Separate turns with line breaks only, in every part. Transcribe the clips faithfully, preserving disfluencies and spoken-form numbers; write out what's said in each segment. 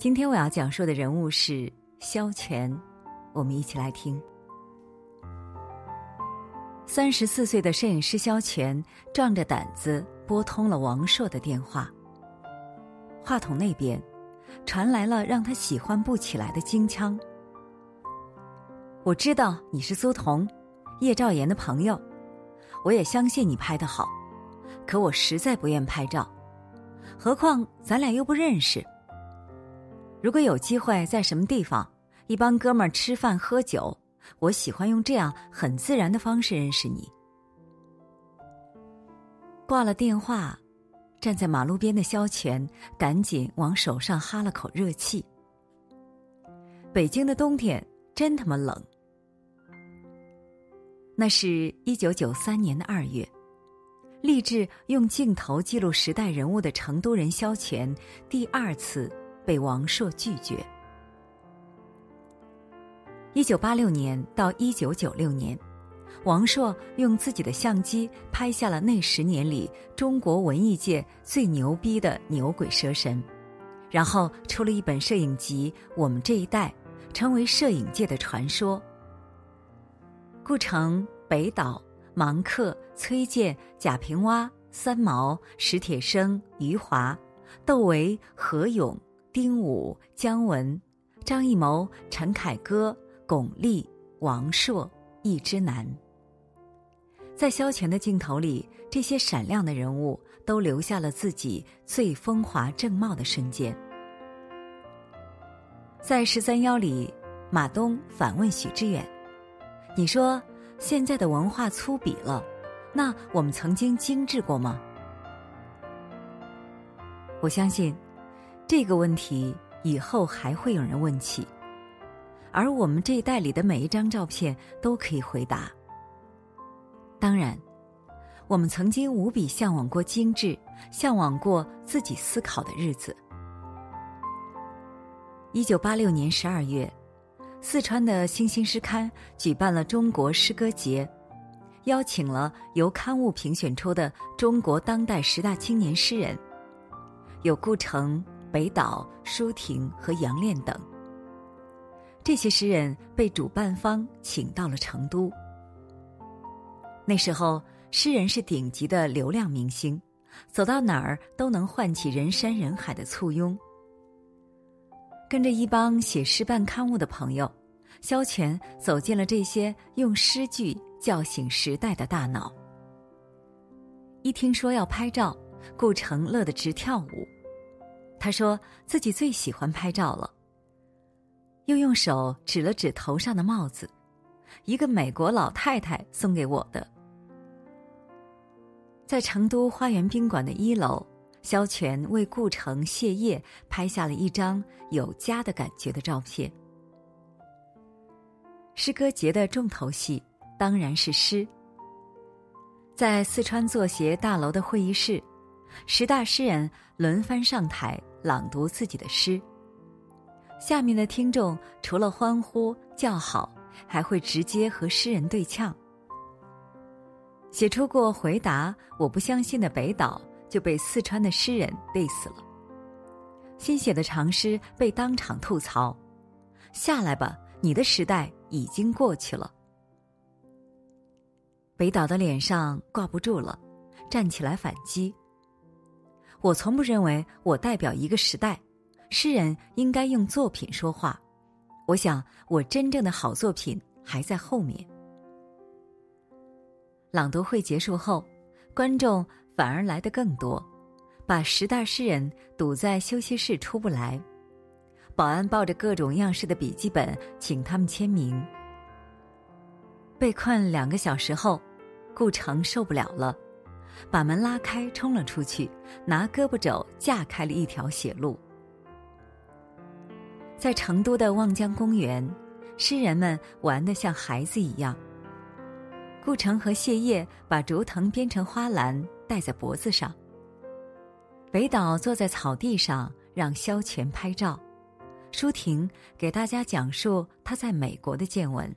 今天我要讲述的人物是萧全，我们一起来听。三十四岁的摄影师萧全壮着胆子拨通了王朔的电话，话筒那边传来了让他喜欢不起来的京腔。我知道你是苏童，叶兆言的朋友，我也相信你拍得好，可我实在不愿拍照，何况咱俩又不认识。如果有机会在什么地方一帮哥们儿吃饭喝酒，我喜欢用这样很自然的方式认识你。挂了电话，站在马路边的萧全赶紧往手上哈了口热气。北京的冬天真他妈冷。那是一九九三年的二月，立志用镜头记录时代人物的成都人萧全第二次被王朔拒绝。一九八六年到一九九六年，王朔用自己的相机拍下了那十年里中国文艺界最牛逼的牛鬼蛇神，然后出了一本摄影集《我们这一代》，成为摄影界的传说。顾城、北岛、芒克、崔健、贾平凹、三毛、史铁生、余华、窦唯、何勇、丁武、姜文、张艺谋、陈凯歌、巩俐、王朔、易之南。在萧全的镜头里，这些闪亮的人物都留下了自己最风华正茂的瞬间。在十三邀里，马东反问许知远，你说现在的文化粗鄙了，那我们曾经精致过吗？我相信这个问题以后还会有人问起，而我们这一代里的每一张照片都可以回答。当然，我们曾经无比向往过精致，向往过自己思考的日子。一九八六年十二月，四川的新兴诗刊举办了中国诗歌节，邀请了由刊物评选出的中国当代十大青年诗人，有顾城、北岛、舒婷和杨炼等。这些诗人被主办方请到了成都。那时候诗人是顶级的流量明星，走到哪儿都能唤起人山人海的簇拥。跟着一帮写诗办刊物的朋友，萧全走进了这些用诗句叫醒时代的大脑。一听说要拍照，顾城乐得直跳舞。他说自己最喜欢拍照了，又用手指了指头上的帽子，一个美国老太太送给我的。在成都花园宾馆的一楼，萧全为顾城、谢烨拍下了一张有家的感觉的照片。诗歌节的重头戏当然是诗。在四川作协大楼的会议室，十大诗人轮番上台朗读自己的诗。下面的听众除了欢呼叫好，还会直接和诗人对呛。写出过回答我不相信的北岛就被四川的诗人 diss 了，新写的长诗被当场吐槽，下来吧，你的时代已经过去了。北岛的脸上挂不住了，站起来反击，我从不认为我代表一个时代，诗人应该用作品说话，我想我真正的好作品还在后面。朗读会结束后，观众反而来得更多，把十大诗人堵在休息室出不来，保安抱着各种样式的笔记本请他们签名。被困两个小时后，顾城受不了了，把门拉开冲了出去，拿胳膊肘架开了一条血路。在成都的望江公园，诗人们玩得像孩子一样。顾城和谢烨把竹藤编成花篮戴在脖子上，北岛坐在草地上让萧全拍照，舒婷给大家讲述他在美国的见闻。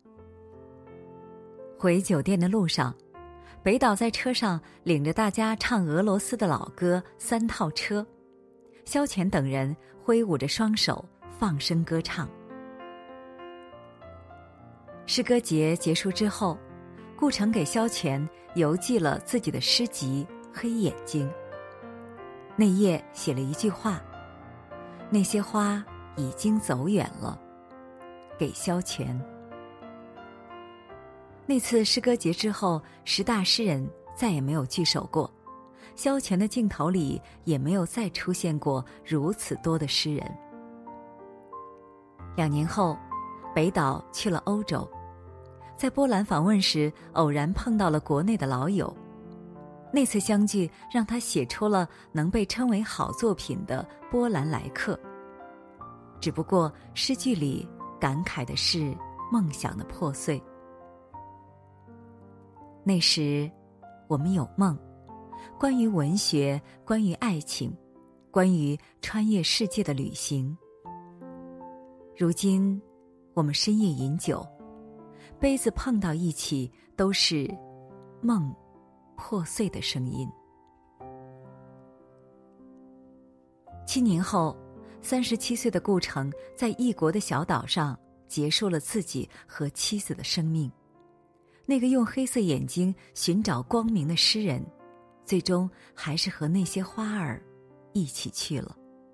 回酒店的路上，北岛在车上领着大家唱俄罗斯的老歌《三套车》， 萧乾等人挥舞着双手放声歌唱。诗歌节结束之后，顾城给萧乾邮寄了自己的诗集《黑眼睛》，内页写了一句话：那些花已经走远了，给萧乾。那次诗歌节之后，十大诗人再也没有聚首过，萧乾的镜头里也没有再出现过如此多的诗人。两年后，北岛去了欧洲，在波兰访问时偶然碰到了国内的老友，那次相聚让他写出了能被称为好作品的《波兰来客》，只不过诗句里感慨的是梦想的破碎。那时我们有梦，关于文学，关于爱情，关于穿越世界的旅行。如今我们深夜饮酒，杯子碰到一起都是梦破碎的声音。七年后，三十七岁的顾城在异国的小岛上结束了自己和妻子的生命。那个用黑色眼睛寻找光明的诗人，最终还是和那些花儿一起去了。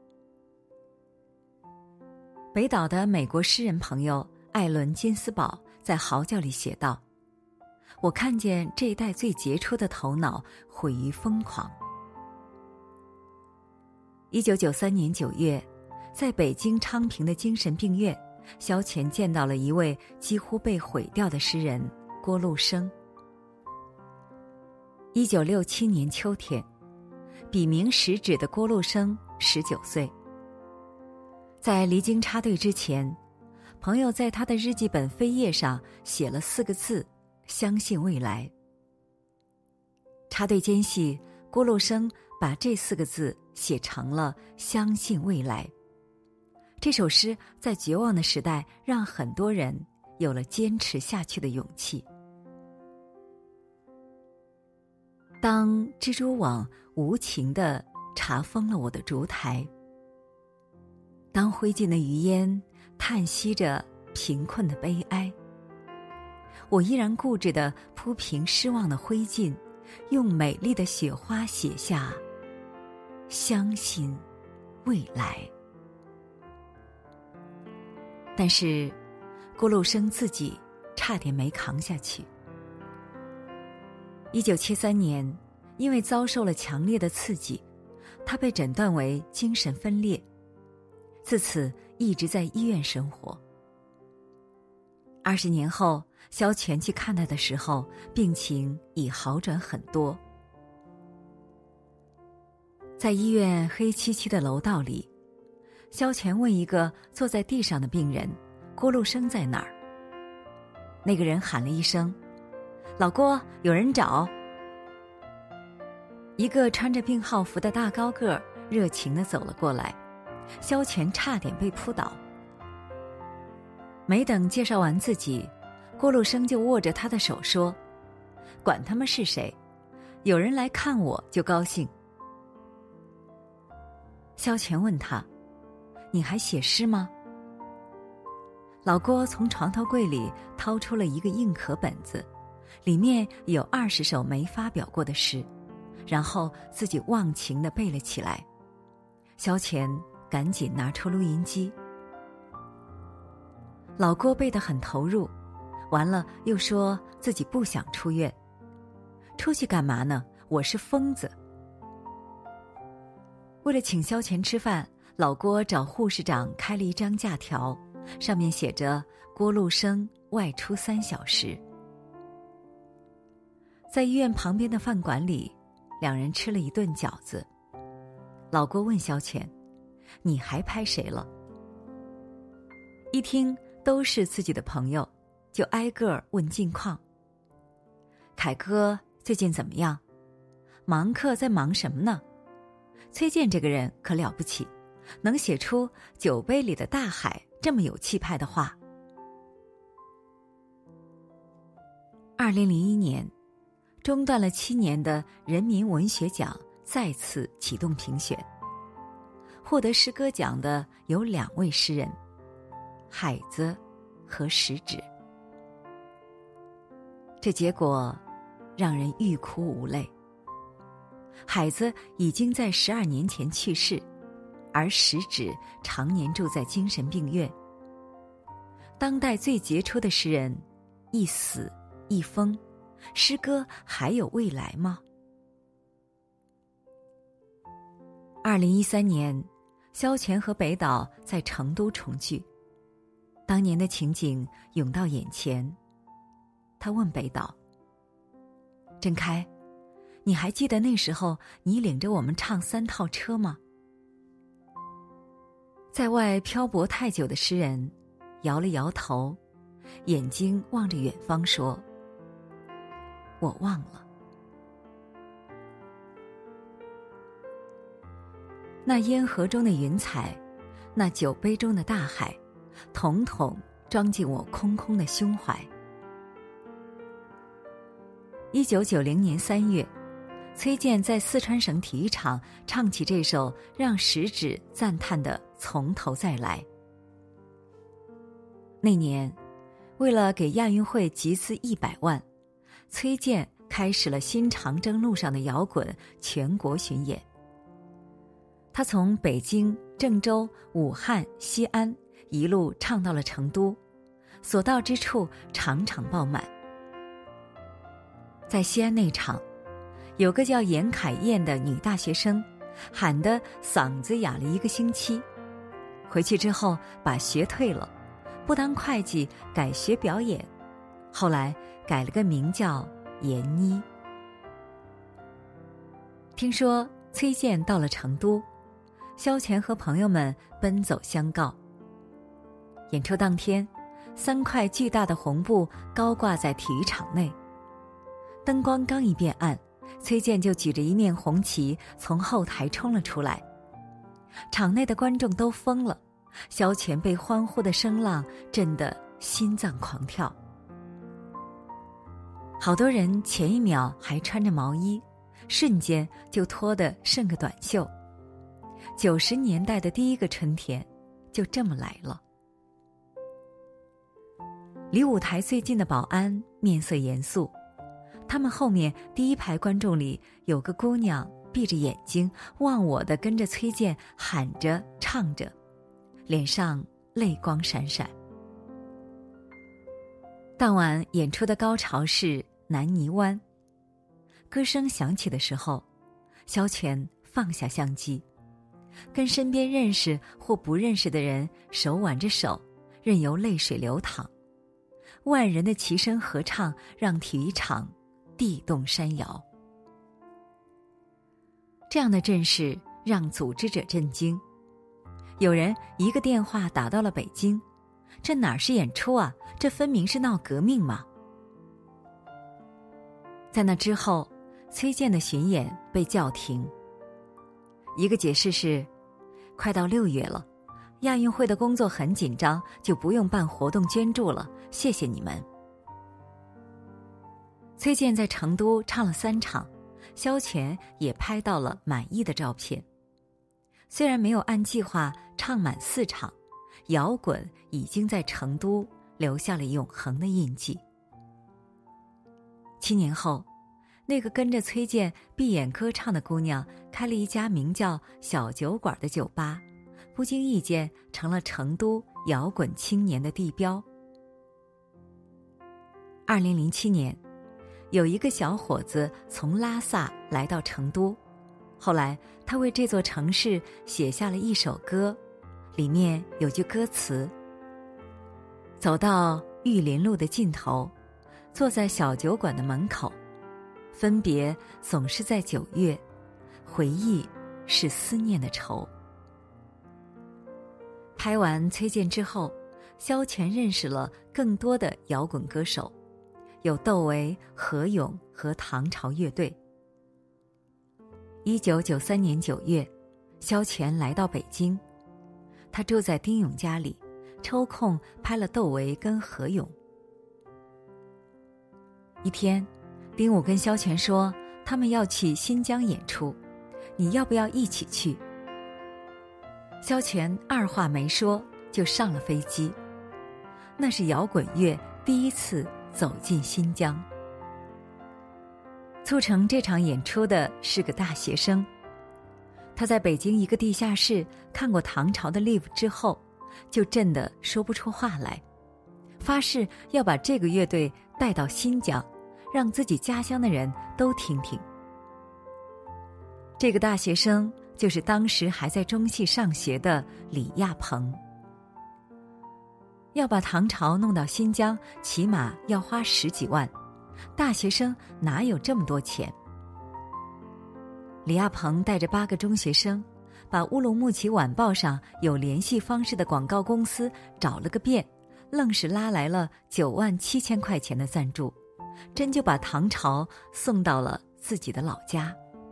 北岛的美国诗人朋友艾伦·金斯堡在《嚎叫》里写道：我看见这一代最杰出的头脑毁于疯狂。一九九三年九月，在北京昌平的精神病院，萧乾见到了一位几乎被毁掉的诗人郭路生。一九六七年秋天，笔名食指的郭路生十九岁。在离京插队之前，朋友在他的日记本扉页上写了四个字：相信未来。插队间隙，郭路生把这四个字写成了相信未来。这首诗在绝望的时代让很多人有了坚持下去的勇气。当蜘蛛网无情地查封了我的烛台，当灰烬的余烟叹息着贫困的悲哀，我依然固执地铺平失望的灰烬，用美丽的雪花写下相信未来。但是郭路生自己差点没扛下去。一九七三年，因为遭受了强烈的刺激，他被诊断为精神分裂，自此一直在医院生活。二十年后，萧乾去看他的时候，病情已好转很多。在医院黑漆漆的楼道里，萧乾问一个坐在地上的病人：郭路生在哪儿？那个人喊了一声：老郭，有人找。一个穿着病号服的大高个儿热情地走了过来，萧乾差点被扑倒。没等介绍完自己，郭路生就握着他的手说：管他们是谁，有人来看我就高兴。萧乾问他：你还写诗吗？老郭从床头柜里掏出了一个硬壳本子，里面有二十首没发表过的诗，然后自己忘情地背了起来。萧乾赶紧拿出录音机。老郭背得很投入，完了又说自己不想出院。出去干嘛呢？我是疯子。为了请萧乾吃饭，老郭找护士长开了一张假条，上面写着郭路生外出三小时。在医院旁边的饭馆里，两人吃了一顿饺子。老郭问萧乾：你还拍谁了？一听都是自己的朋友，就挨个儿问近况。凯哥最近怎么样？芒克在忙什么呢？崔健这个人可了不起，能写出酒杯里的大海这么有气派的话。二零零一年，中断了七年的人民文学奖再次启动评选。 获得诗歌奖的有两位诗人，海子和石芷。这结果让人欲哭无泪。海子已经在十二年前去世，而石芷常年住在精神病院。当代最杰出的诗人，一死一疯，诗歌还有未来吗？二零一三年，萧全和北岛在成都重聚，当年的情景涌到眼前。他问北岛：郑开，你还记得那时候你领着我们唱三套车吗？在外漂泊太久的诗人摇了摇头，眼睛望着远方说：我忘了。那烟盒中的云彩，那酒杯中的大海，统统装进我空空的胸怀。一九九零年三月，崔健在四川省体育场唱起这首让石芷赞叹的《从头再来》。那年，为了给亚运会集资一百万，崔健开始了新长征路上的摇滚全国巡演。他从北京、郑州、武汉、西安一路唱到了成都，所到之处场场爆满。在西安那场，有个叫严凯燕的女大学生，喊得嗓子哑了一个星期，回去之后把学退了，不当会计，改学表演，后来改了个名叫闫妮。听说崔健到了成都，萧全和朋友们奔走相告。演出当天，三块巨大的红布高挂在体育场内，灯光刚一变暗，崔健就举着一面红旗从后台冲了出来。场内的观众都疯了，萧全被欢呼的声浪震得心脏狂跳。好多人前一秒还穿着毛衣，瞬间就脱得剩个短袖。九十年代的第一个春天就这么来了。离舞台最近的保安面色严肃，他们后面第一排观众里有个姑娘闭着眼睛忘我地跟着崔健喊着唱着，脸上泪光闪闪。当晚演出的高潮是南泥湾，歌声响起的时候，萧全放下相机，跟身边认识或不认识的人手挽着手，任由泪水流淌。万人的齐声合唱让体育场地动山摇。这样的阵势让组织者震惊，有人一个电话打到了北京，这哪是演出啊，这分明是闹革命嘛。在那之后，崔健的巡演被叫停。一个解释是，快到六月了，亚运会的工作很紧张，就不用办活动捐助了，谢谢你们。崔健在成都唱了三场，萧全也拍到了满意的照片。虽然没有按计划唱满四场，摇滚已经在成都留下了永恒的印记。七年后，那个跟着崔健闭眼歌唱的姑娘开了一家名叫小酒馆的酒吧，不经意间成了成都摇滚青年的地标。二零零七年，有一个小伙子从拉萨来到成都，后来他为这座城市写下了一首歌，里面有句歌词：走到玉林路的尽头，坐在小酒馆的门口，分别总是在九月，回忆是思念的愁。拍完崔健之后，萧全认识了更多的摇滚歌手，有窦唯、何勇和唐朝乐队。一九九三年九月，萧全来到北京，他住在丁勇家里，抽空拍了窦唯跟何勇。一天，丁武跟萧全说他们要去新疆演出，你要不要一起去？ 萧全二话没说就上了飞机。那是摇滚乐第一次走进新疆。促成这场演出的是个大学生，他在北京一个地下室看过唐朝的 live 之后，就震得说不出话来，发誓要把这个乐队带到新疆，让自己家乡的人都听听。这个大学生就是当时还在中戏上学的李亚鹏。要把唐朝弄到新疆，起码要花十几万，大学生哪有这么多钱？李亚鹏带着八个中学生，把乌鲁木齐晚报上有联系方式的广告公司找了个遍，愣是拉来了九万七千块钱的赞助，真就把唐朝送到了自己的老家。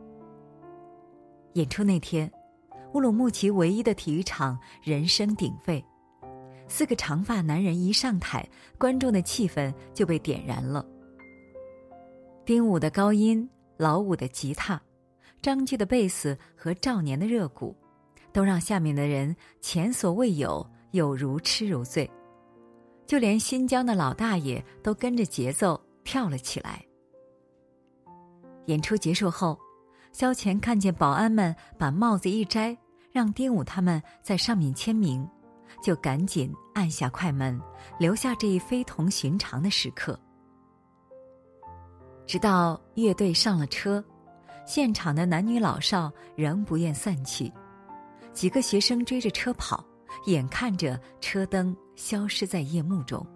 演出那天，乌鲁木齐唯一的体育场人声鼎沸，四个长发男人一上台，观众的气氛就被点燃了。丁武的高音，老五的吉他，张炬的贝斯和赵年的热鼓，都让下面的人前所未有，又如痴如醉。就连新疆的老大爷都跟着节奏跳了起来。演出结束后，萧全看见保安们把帽子一摘，让丁武他们在上面签名，就赶紧按下快门，留下这一非同寻常的时刻。直到乐队上了车，现场的男女老少仍不愿散去，几个学生追着车跑，眼看着车灯消失在夜幕中。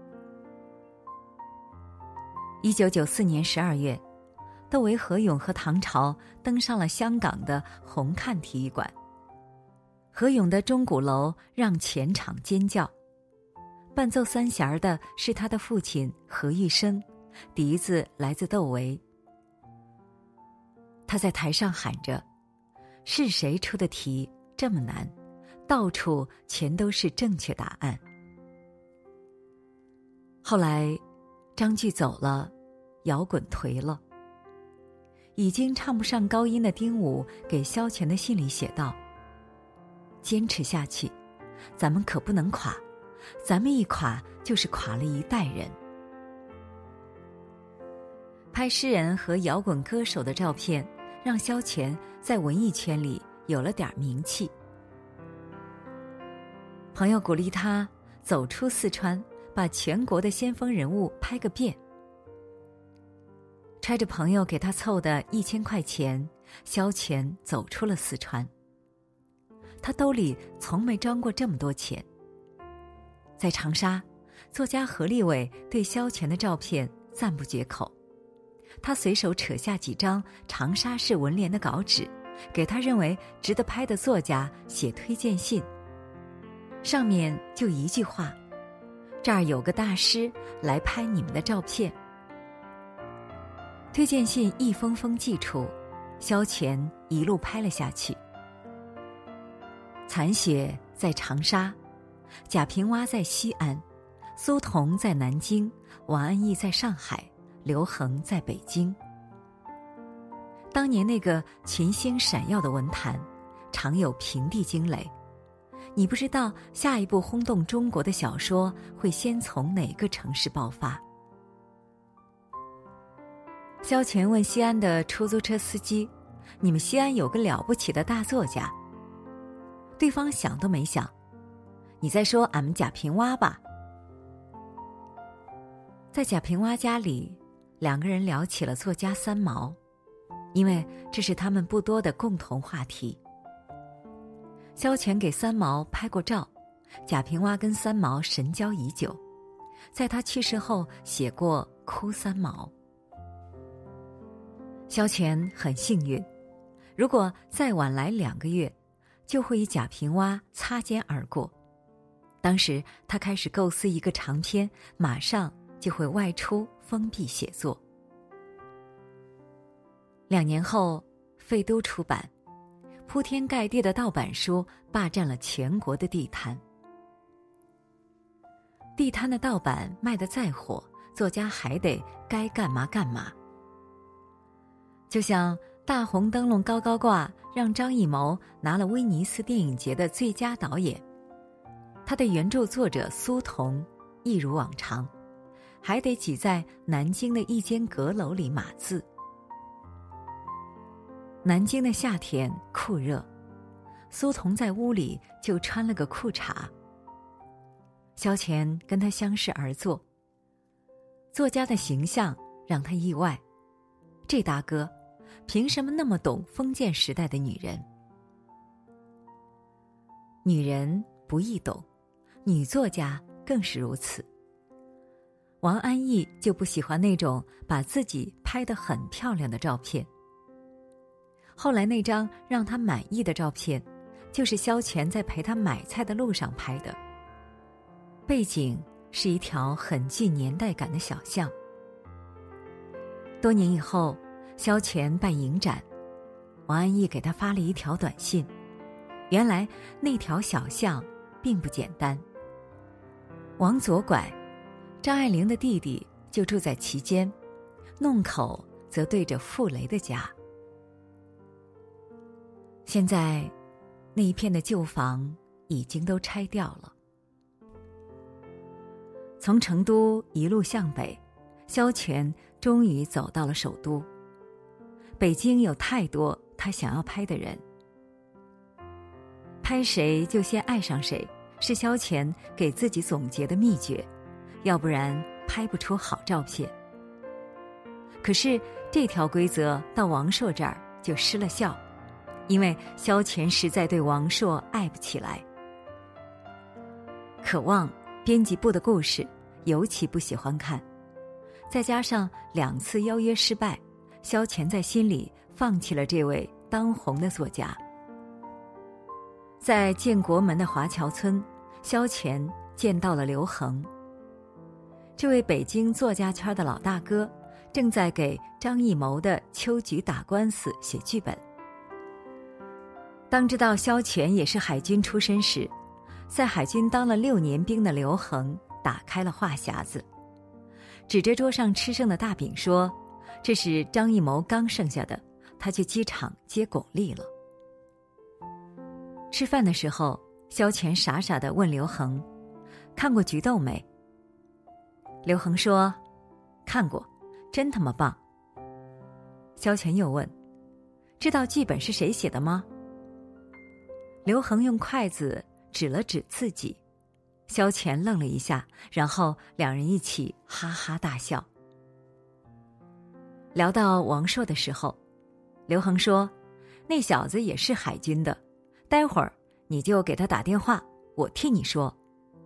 一九九四年十二月，窦唯、何勇和唐朝登上了香港的红磡体育馆。何勇的钟鼓楼让全场尖叫，伴奏三弦的是他的父亲何玉生，笛子来自窦唯。他在台上喊着：是谁出的题这么难，到处全都是正确答案。后来张炬走了，摇滚颓了。已经唱不上高音的丁武给萧全的信里写道：坚持下去，咱们可不能垮，咱们一垮就是垮了一代人。拍诗人和摇滚歌手的照片，让萧全在文艺圈里有了点名气。朋友鼓励他走出四川，把全国的先锋人物拍个遍。揣着朋友给他凑的一千块钱，萧全走出了四川。他兜里从没装过这么多钱。在长沙，作家何立伟对萧全的照片赞不绝口。他随手扯下几张长沙市文联的稿纸，给他认为值得拍的作家写推荐信。上面就一句话：这儿有个大师来拍你们的照片。推荐信一封封寄出，萧全一路拍了下去。残雪在长沙，贾平凹在西安，苏童在南京，王安忆在上海，刘恒在北京。当年那个群星闪耀的文坛，常有平地惊雷。你不知道下一部轰动中国的小说会先从哪个城市爆发。萧全问西安的出租车司机：你们西安有个了不起的大作家？对方想都没想：你在说俺们贾平凹吧？在贾平凹家里，两个人聊起了作家三毛，因为这是他们不多的共同话题。萧全给三毛拍过照，贾平凹跟三毛神交已久，在他去世后写过《哭三毛》。萧全很幸运，如果再晚来两个月，就会与贾平凹擦肩而过。当时他开始构思一个长篇，马上就会外出封闭写作。两年后，废都出版，铺天盖地的盗版书霸占了全国的地摊。地摊的盗版卖得再火，作家还得该干嘛干嘛。就像大红灯笼高高挂，让张艺谋拿了威尼斯电影节的最佳导演。他的原著作者苏童一如往常，还得挤在南京的一间阁楼里码字。南京的夏天酷热，苏童在屋里就穿了个裤衩。萧乾跟他相视而坐，作家的形象让他意外，这大哥凭什么那么懂封建时代的女人？女人不易懂，女作家更是如此。王安忆就不喜欢那种把自己拍得很漂亮的照片。后来那张让他满意的照片，就是萧乾在陪他买菜的路上拍的。背景是一条很具年代感的小巷。多年以后，萧乾办影展，王安忆给他发了一条短信，原来那条小巷并不简单。往左拐，张爱玲的弟弟就住在其间，弄口则对着傅雷的家。现在那一片的旧房已经都拆掉了。从成都一路向北，萧乾终于走到了首都。北京有太多他想要拍的人，拍谁就先爱上谁，是萧乾给自己总结的秘诀，要不然拍不出好照片。可是这条规则到王朔这儿就失了效，因为萧乾实在对王朔爱不起来。渴望编辑部的故事尤其不喜欢看，再加上两次邀约失败，萧乾在心里放弃了这位当红的作家。在建国门的华侨村，萧乾见到了刘恒。这位北京作家圈的老大哥正在给张艺谋的《秋菊打官司》写剧本。当知道萧乾也是海军出身时，在海军当了六年兵的刘恒打开了话匣子，指着桌上吃剩的大饼说，这是张艺谋刚剩下的，他去机场接巩俐了。吃饭的时候，萧乾傻傻地问刘恒，看过菊豆没？刘恒说，看过，真他妈棒。萧乾又问，知道剧本是谁写的吗？刘恒用筷子指了指自己，萧乾愣了一下，然后两人一起哈哈大笑。聊到王朔的时候，刘恒说，那小子也是海军的，待会儿你就给他打电话，我替你说。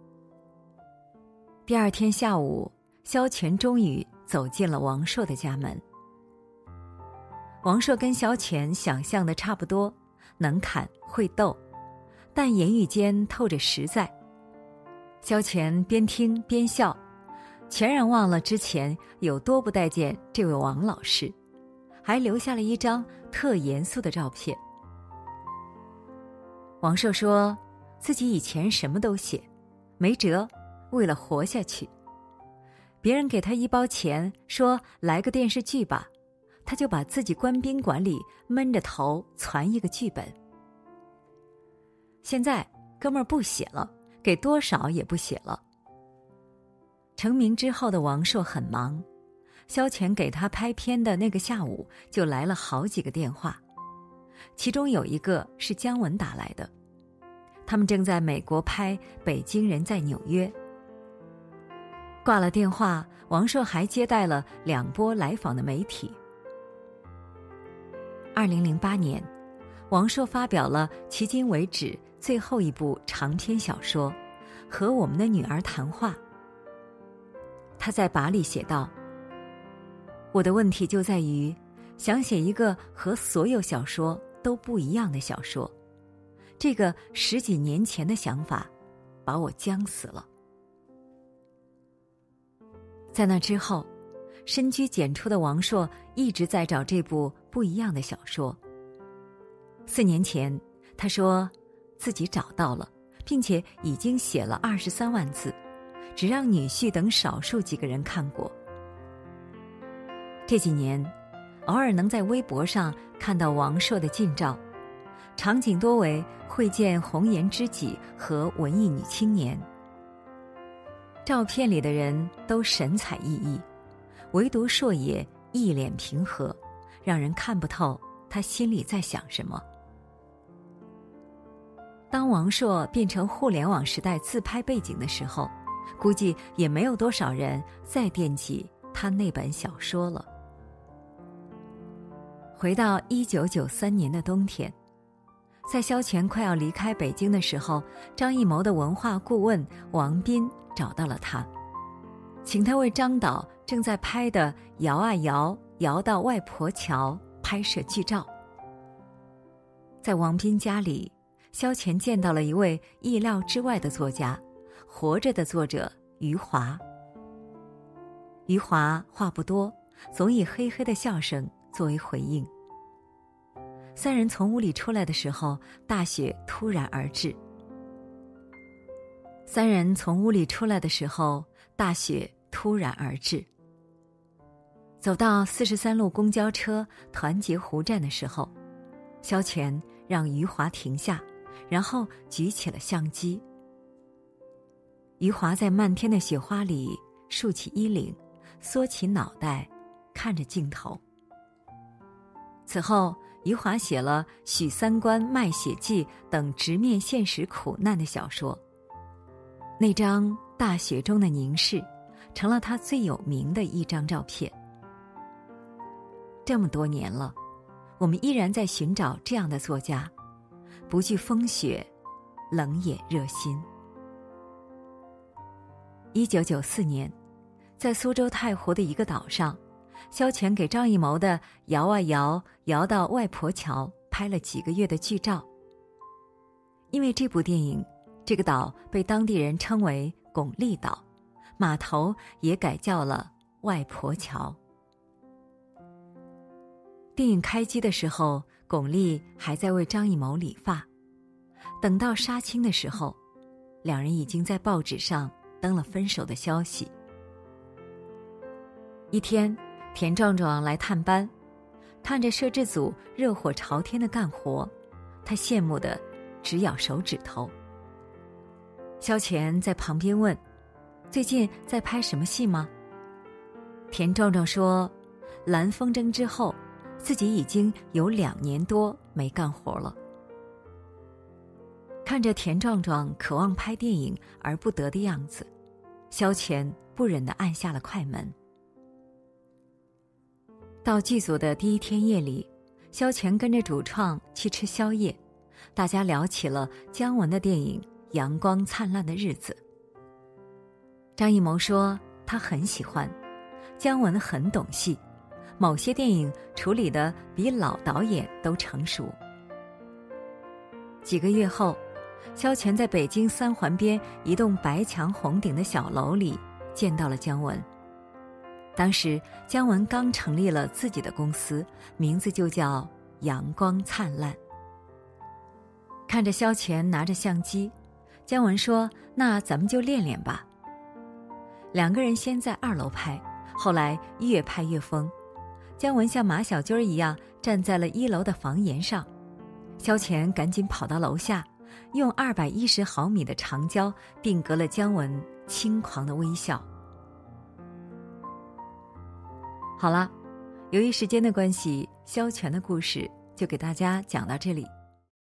第二天下午，萧乾终于走进了王朔的家门。王朔跟萧乾想象的差不多，能侃会逗，但言语间透着实在。萧乾边听边笑，全然忘了之前有多不待见这位王老师，还留下了一张特严肃的照片。王朔说自己以前什么都写，没辙，为了活下去。别人给他一包钱，说来个电视剧吧，他就把自己关宾馆里闷着头攒一个剧本。现在哥们儿不写了，给多少也不写了。成名之后的王朔很忙，萧乾给他拍片的那个下午就来了好几个电话，其中有一个是姜文打来的，他们正在美国拍《北京人在纽约》。挂了电话，王朔还接待了两波来访的媒体。二零零八年，王朔发表了迄今为止最后一部长篇小说《和我们的女儿谈话》。他在跋里写道，我的问题就在于想写一个和所有小说都不一样的小说，这个十几年前的想法把我僵死了。在那之后，深居简出的王朔一直在找这部不一样的小说。四年前，他说自己找到了，并且已经写了二十三万字，只让女婿等少数几个人看过。这几年，偶尔能在微博上看到王朔的近照，场景多为会见红颜知己和文艺女青年。照片里的人都神采奕奕，唯独朔爷一脸平和，让人看不透他心里在想什么。当王朔变成互联网时代自拍背景的时候，估计也没有多少人再惦记他那本小说了。回到一九九三年的冬天，在萧全快要离开北京的时候，张艺谋的文化顾问王斌找到了他，请他为张导正在拍的《摇啊摇，摇到外婆桥》拍摄剧照。在王斌家里，萧全见到了一位意料之外的作家，活着的作者余华。余华话不多，总以嘿嘿的笑声作为回应。三人从屋里出来的时候，大雪突然而至。三人从屋里出来的时候，大雪突然而至。走到四十三路公交车团结湖站的时候，萧全让余华停下，然后举起了相机。余华在漫天的雪花里竖起衣领，缩起脑袋，看着镜头。此后，余华写了《许三观卖血记》等直面现实苦难的小说。那张大雪中的凝视，成了他最有名的一张照片。这么多年了，我们依然在寻找这样的作家，不惧风雪，冷眼热心。一九九四年，在苏州太湖的一个岛上，萧全给张艺谋的《摇啊摇，摇到外婆桥》拍了几个月的剧照。因为这部电影，这个岛被当地人称为巩俐岛，码头也改叫了外婆桥。电影开机的时候，巩俐还在为张艺谋理发，等到杀青的时候，两人已经在报纸上登了分手的消息。一天，田壮壮来探班，看着摄制组热火朝天的干活，他羡慕的直咬手指头。萧全在旁边问：“最近在拍什么戏吗？”田壮壮说：“蓝风筝之后，自己已经有两年多没干活了。”看着田壮壮渴望拍电影而不得的样子，萧全不忍地按下了快门。到剧组的第一天夜里，萧全跟着主创去吃宵夜，大家聊起了姜文的电影《阳光灿烂的日子》。张艺谋说他很喜欢，姜文很懂戏，某些电影处理得比老导演都成熟。几个月后，萧全在北京三环边一栋白墙红顶的小楼里见到了姜文。当时姜文刚成立了自己的公司，名字就叫阳光灿烂。看着萧全拿着相机，姜文说：“那咱们就练练吧。”两个人先在二楼拍，后来越拍越疯。姜文像马小军一样站在了一楼的房檐上，萧全赶紧跑到楼下，用二百一十毫米的长焦定格了姜文轻狂的微笑。好了，由于时间的关系，萧全的故事就给大家讲到这里。